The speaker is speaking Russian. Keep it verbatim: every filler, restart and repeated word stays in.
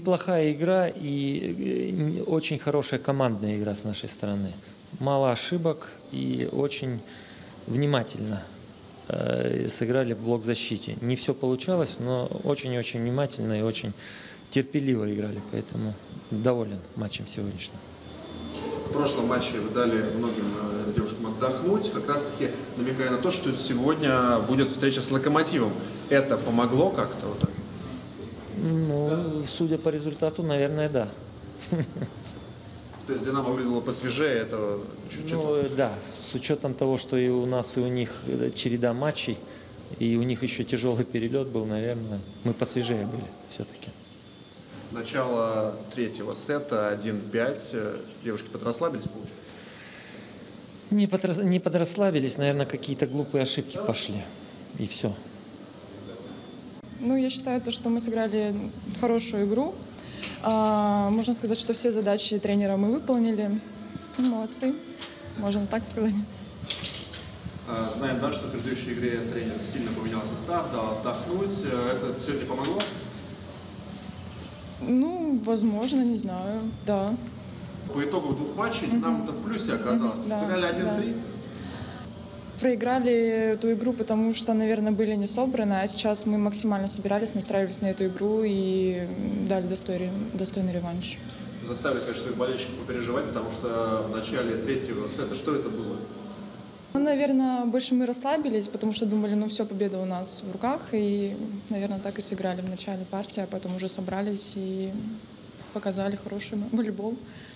неплохая игра и очень хорошая командная игра с нашей стороны. Мало ошибок и очень внимательно э, сыграли в блок-защите. Не все получалось, но очень-очень внимательно и очень терпеливо играли, поэтому доволен матчем сегодняшним. В прошлом матче вы дали многим девушкам отдохнуть, как раз-таки намекая на то, что сегодня будет встреча с «Локомотивом». Это помогло как-то? Вот так? Ну, судя по результату, наверное, да. То есть «Динамо» выглядело посвежее, это чуть-чуть? Ну, да, с учетом того, что и у нас, и у них череда матчей, и у них еще тяжелый перелет был, наверное, мы посвежее были все-таки. Начало третьего сета, один пять. Девушки подрасслабились, получается? Не, подрас... не подрасслабились, наверное, какие-то глупые ошибки пошли, и все. Ну, я считаю, то, что мы сыграли хорошую игру. А, можно сказать, что все задачи тренера мы выполнили. Ну, молодцы, можно так сказать. Знаем, да, что в предыдущей игре тренер сильно поменял состав, дал отдохнуть. Это сегодня помогло? Ну, возможно, не знаю, да. По итогу двух матчей «Динамо»-то в плюсе оказалось. Mm-hmm. Да, проиграли один-три. Да. Проиграли эту игру, потому что, наверное, были не собраны, а сейчас мы максимально собирались, настраивались на эту игру и дали достойный, достойный реванш. Заставили, конечно, своих болельщиков попереживать, потому что в начале третьего сета что это было? Ну, наверное, больше мы расслабились, потому что думали, ну все, победа у нас в руках. И, наверное, так и сыграли в начале партии, а потом уже собрались и показали хороший волейбол.